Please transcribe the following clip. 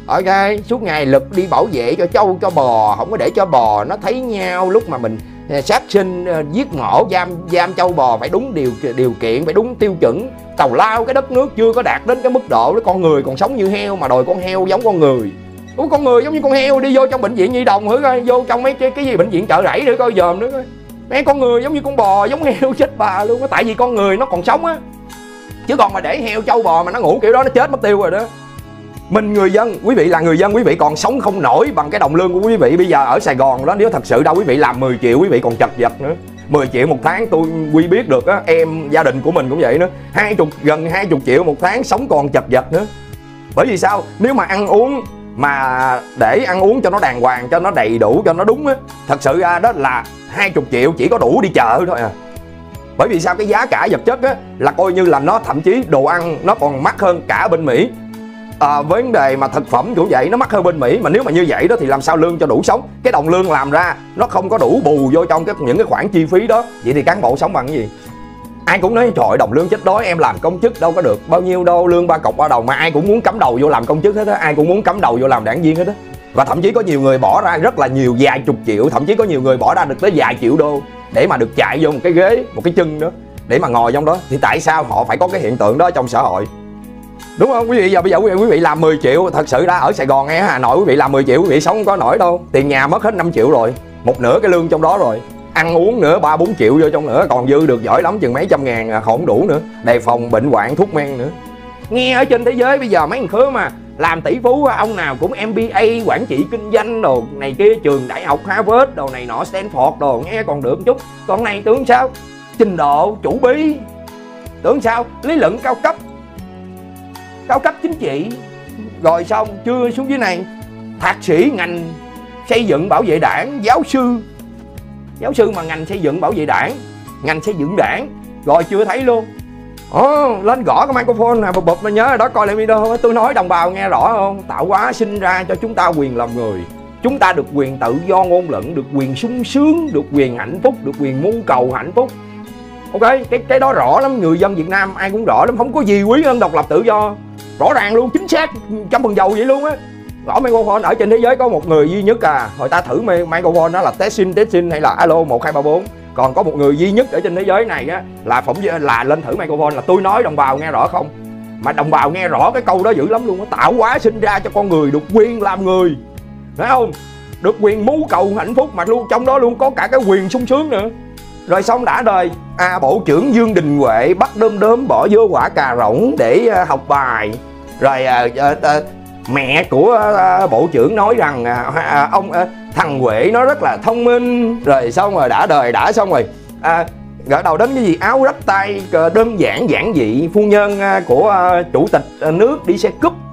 Ok, suốt ngày lực đi bảo vệ cho trâu cho bò, không có để cho bò nó thấy nhau lúc mà mình sát sinh, giết mổ, giam trâu bò phải đúng điều kiện, phải đúng tiêu chuẩn. Tào lao cái đất nước chưa có đạt đến cái mức độ đó, con người còn sống như heo mà đòi con heo giống con người. Ủa, con người giống như con heo, đi vô trong bệnh viện nhi đồng thử coi, vô trong mấy cái gì bệnh viện Chợ Rẫy thử coi dòm nữa coi. Mấy con người giống như con bò, giống heo chết bà luôn á, tại vì con người nó còn sống á. Chứ còn mà để heo trâu bò mà nó ngủ kiểu đó nó chết mất tiêu rồi đó. Mình người dân, quý vị là người dân, quý vị còn sống không nổi bằng cái đồng lương của quý vị bây giờ ở Sài Gòn đó. Nếu thật sự đâu quý vị làm 10 triệu quý vị còn chật vật nữa. 10 triệu một tháng tôi quy biết được á, em gia đình của mình cũng vậy nữa. Gần 20 triệu một tháng sống còn chật vật nữa. Bởi vì sao? Nếu mà ăn uống mà để ăn uống cho nó đàng hoàng, cho nó đầy đủ, cho nó đúng á, thật sự ra đó là 20 triệu chỉ có đủ đi chợ thôi à. Bởi vì sao? Cái giá cả vật chất á là coi như là nó, thậm chí đồ ăn nó còn mắc hơn cả bên Mỹ. Vấn đề mà thực phẩm cũng vậy, nó mắc hơn bên Mỹ. Mà nếu mà như vậy đó thì làm sao lương cho đủ sống? Cái đồng lương làm ra nó không có đủ bù vô trong những cái khoản chi phí đó. Vậy thì cán bộ sống bằng cái gì? Ai cũng nói trời đồng lương chết đói, em làm công chức đâu có được bao nhiêu đâu, lương 3 cọc 3 đồng. Mà ai cũng muốn cắm đầu vô làm công chức hết á, ai cũng muốn cắm đầu vô làm đảng viên hết á. Và thậm chí có nhiều người bỏ ra rất là nhiều, vài chục triệu, thậm chí có nhiều người bỏ ra được tới vài triệu đô để mà được chạy vô một cái ghế, một cái chân đó để mà ngồi trong đó. Thì tại sao họ phải có cái hiện tượng đó trong xã hội? Đúng không quý vị? Bây giờ quý vị làm 10 triệu, thật sự ra ở Sài Gòn hay Hà Nội quý vị làm 10 triệu quý vị sống không có nổi đâu. Tiền nhà mất hết 5 triệu rồi, một nửa cái lương trong đó rồi. Ăn uống nữa 3-4 triệu vô trong nữa, còn dư được giỏi lắm chừng mấy trăm ngàn không đủ nữa. Đề phòng bệnh hoạn thuốc men nữa. Nghe ở trên thế giới bây giờ mấy thằng khứa mà làm tỷ phú ông nào cũng MBA, quản trị kinh doanh đồ này kia, trường đại học Harvard đồ này nọ, Stanford đồ, nghe còn được một chút. Còn này tưởng sao? Trình độ chủ bí. Tưởng sao? Lý luận cao cấp chính trị. Rồi xong chưa xuống dưới này thạc sĩ ngành xây dựng bảo vệ đảng, giáo sư mà ngành xây dựng bảo vệ đảng, ngành xây dựng đảng. Rồi chưa thấy luôn. Lên gõ cái microphone nè, bụp mà nhớ rồi đó, coi lại video. Tôi nói đồng bào nghe rõ không? Tạo hóa sinh ra cho chúng ta quyền làm người. Chúng ta được quyền tự do ngôn luận, được quyền sung sướng, được quyền hạnh phúc, được quyền mưu cầu hạnh phúc. Ok, cái đó rõ lắm, người dân Việt Nam ai cũng rõ lắm, không có gì quý hơn độc lập tự do. Rõ ràng luôn, chính xác, trăm phần dầu vậy luôn á. Gõ microphone ở trên thế giới có một người duy nhất à. Hồi ta thử microphone đó là testing hay là alo 1 2 3 4. Còn có một người duy nhất ở trên thế giới này á là lên thử microphone là tôi nói đồng bào nghe rõ không. Mà đồng bào nghe rõ cái câu đó dữ lắm luôn á. Tạo hóa sinh ra cho con người được quyền làm người, phải không? Được quyền mưu cầu hạnh phúc, mà luôn trong đó luôn có cả cái quyền sung sướng nữa. Rồi xong đã đời Bộ trưởng Dương Đình Huệ bắt đom bỏ vô quả cà rỗng để học bài. Rồi mẹ của bộ trưởng nói rằng thằng Huệ nó rất là thông minh. Rồi xong rồi đã đời đã xong rồi gỡ đầu đến cái gì áo rách tay đơn giản giản dị. Phu nhân của chủ tịch nước đi xe cúp